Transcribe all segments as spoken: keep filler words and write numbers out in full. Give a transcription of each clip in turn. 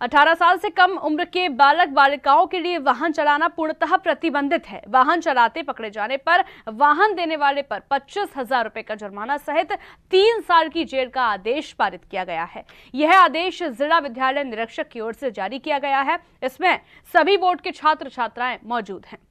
अठारह साल से कम उम्र के बालक बालिकाओं के लिए वाहन चलाना पूर्णतः प्रतिबंधित है। वाहन चलाते पकड़े जाने पर वाहन देने वाले पर पच्चीस हजार रुपए का जुर्माना सहित तीन साल की जेल का आदेश पारित किया गया है। यह आदेश जिला विद्यालय निरीक्षक की ओर से जारी किया गया है। इसमें सभी बोर्ड के छात्र छात्राएं मौजूद हैं।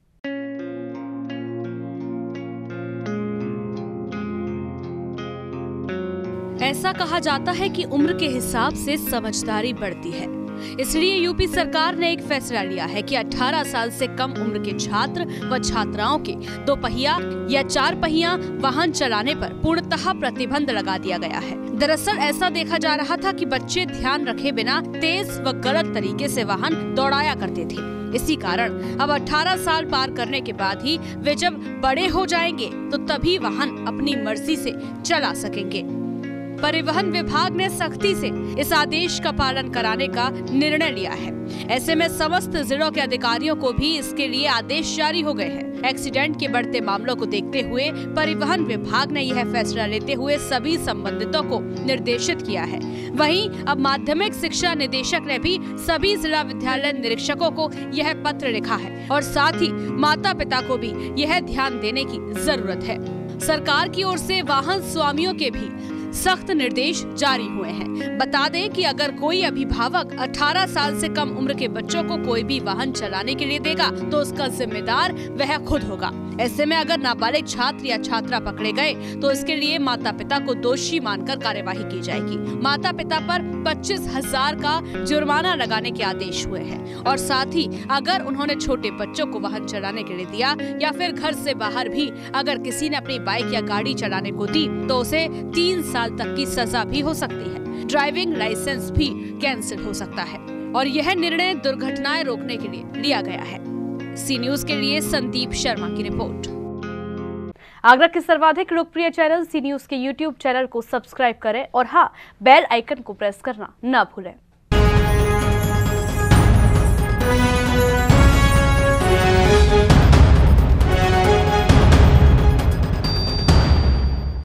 ऐसा कहा जाता है कि उम्र के हिसाब से समझदारी बढ़ती है, इसलिए यूपी सरकार ने एक फैसला लिया है कि अठारह साल से कम उम्र के छात्र व छात्राओं के दो पहिया या चार पहिया वाहन चलाने पर पूर्णतः प्रतिबंध लगा दिया गया है। दरअसल ऐसा देखा जा रहा था कि बच्चे ध्यान रखे बिना तेज व गलत तरीके से वाहन दौड़ाया करते थे। इसी कारण अब अठारह साल पार करने के बाद ही वे जब बड़े हो जाएंगे तो तभी वाहन अपनी मर्जी से चला सकेंगे। परिवहन विभाग ने सख्ती से इस आदेश का पालन कराने का निर्णय लिया है। ऐसे में समस्त जिलों के अधिकारियों को भी इसके लिए आदेश जारी हो गए हैं। एक्सीडेंट के बढ़ते मामलों को देखते हुए परिवहन विभाग ने यह फैसला लेते हुए सभी संबंधितों को निर्देशित किया है। वहीं अब माध्यमिक शिक्षा निदेशक ने भी सभी जिला विद्यालय निरीक्षकों को यह पत्र लिखा है और साथ ही माता पिता को भी यह ध्यान देने की जरूरत है। सरकार की ओर से वाहन स्वामियों के भी सख्त निर्देश जारी हुए हैं। बता दें कि अगर कोई अभिभावक अठारह साल से कम उम्र के बच्चों को कोई भी वाहन चलाने के लिए देगा तो उसका जिम्मेदार वह खुद होगा। ऐसे में अगर नाबालिग छात्र या छात्रा पकड़े गए तो इसके लिए माता पिता को दोषी मानकर कार्यवाही की जाएगी। माता पिता पर पच्चीस हजार का जुर्माना लगाने के आदेश हुए हैं और साथ ही अगर उन्होंने छोटे बच्चों को वाहन चलाने के लिए दिया या फिर घर से बाहर भी अगर किसी ने अपनी बाइक या गाड़ी चलाने को दी तो उसे तीन साल तक की सजा भी हो सकती है। ड्राइविंग लाइसेंस भी कैंसिल हो सकता है और यह निर्णय दुर्घटनाएं रोकने के लिए लिया गया है। सी न्यूज के लिए संदीप शर्मा की रिपोर्ट। आगरा के सर्वाधिक लोकप्रिय चैनल सी न्यूज के यूट्यूब चैनल को सब्सक्राइब करें और हाँ, बेल आइकन को प्रेस करना न भूलें।